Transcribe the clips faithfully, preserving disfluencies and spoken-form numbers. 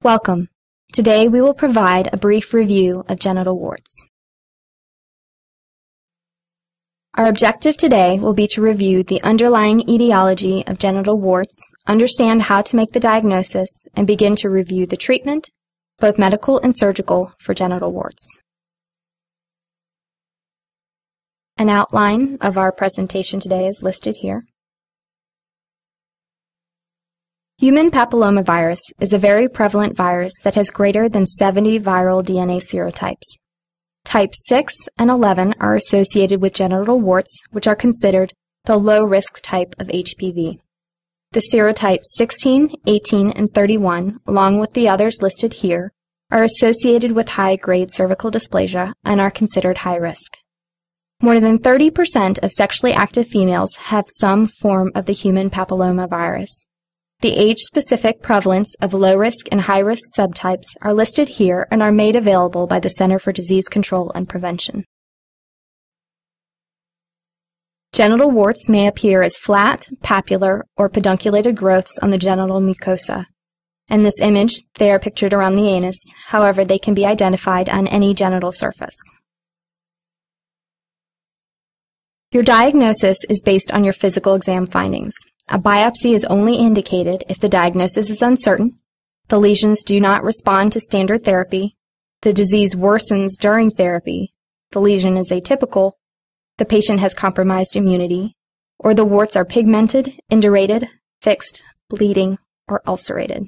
Welcome. Today we will provide a brief review of genital warts. Our objective today will be to review the underlying etiology of genital warts, understand how to make the diagnosis, and begin to review the treatment, both medical and surgical, for genital warts. An outline of our presentation today is listed here. Human papillomavirus is a very prevalent virus that has greater than seventy viral D N A serotypes. Types six and eleven are associated with genital warts, which are considered the low-risk type of H P V. The serotypes sixteen, eighteen, and thirty-one, along with the others listed here, are associated with high-grade cervical dysplasia and are considered high risk. More than thirty percent of sexually active females have some form of the human papillomavirus. The age-specific prevalence of low-risk and high-risk subtypes are listed here and are made available by the Center for Disease Control and Prevention. Genital warts may appear as flat, papular, or pedunculated growths on the genital mucosa. In this image, they are pictured around the anus. However, they can be identified on any genital surface. Your diagnosis is based on your physical exam findings. A biopsy is only indicated if the diagnosis is uncertain, the lesions do not respond to standard therapy, the disease worsens during therapy, the lesion is atypical, the patient has compromised immunity, or the warts are pigmented, indurated, fixed, bleeding, or ulcerated.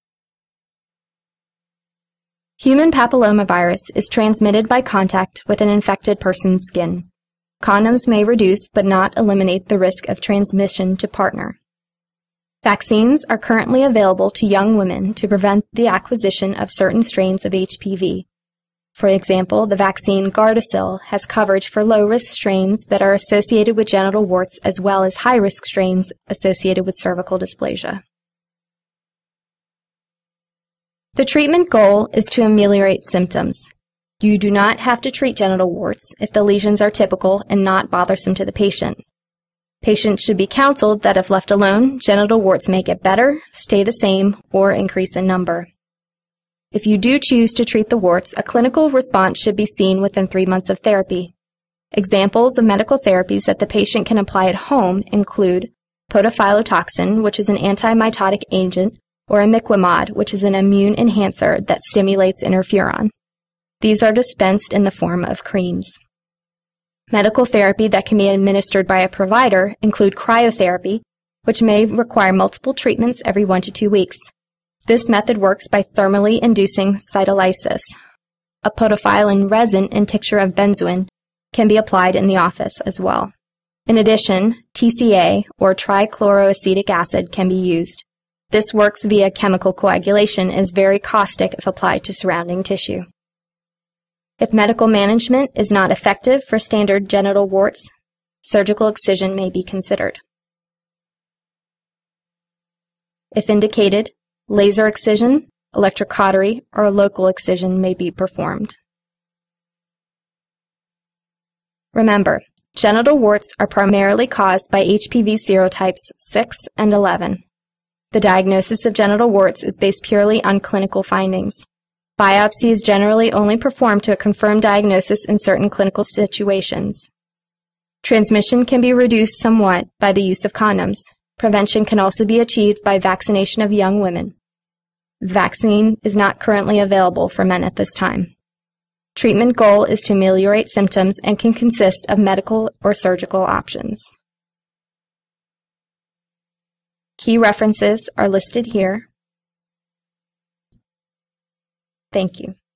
Human papillomavirus is transmitted by contact with an infected person's skin. Condoms may reduce but not eliminate the risk of transmission to partner. Vaccines are currently available to young women to prevent the acquisition of certain strains of H P V. For example, the vaccine Gardasil has coverage for low-risk strains that are associated with genital warts as well as high-risk strains associated with cervical dysplasia. The treatment goal is to ameliorate symptoms. You do not have to treat genital warts if the lesions are typical and not bothersome to the patient. Patients should be counseled that if left alone, genital warts may get better, stay the same, or increase in number. If you do choose to treat the warts, a clinical response should be seen within three months of therapy. Examples of medical therapies that the patient can apply at home include podophylotoxin, which is an antimitotic agent, or imiquimod, which is an immune enhancer that stimulates interferon. These are dispensed in the form of creams. Medical therapy that can be administered by a provider include cryotherapy, which may require multiple treatments every one to two weeks. This method works by thermally inducing cytolysis. A podophyllin resin and tincture of benzoin can be applied in the office as well. In addition, T C A, or trichloroacetic acid, can be used. This works via chemical coagulation and is very caustic if applied to surrounding tissue. If medical management is not effective for standard genital warts, surgical excision may be considered. If indicated, laser excision, electrocautery, or local excision may be performed. Remember, genital warts are primarily caused by H P V serotypes six and eleven. The diagnosis of genital warts is based purely on clinical findings. Biopsy is generally only performed to a confirmed diagnosis in certain clinical situations. Transmission can be reduced somewhat by the use of condoms. Prevention can also be achieved by vaccination of young women. Vaccine is not currently available for men at this time. Treatment goal is to ameliorate symptoms and can consist of medical or surgical options. Key references are listed here. Thank you.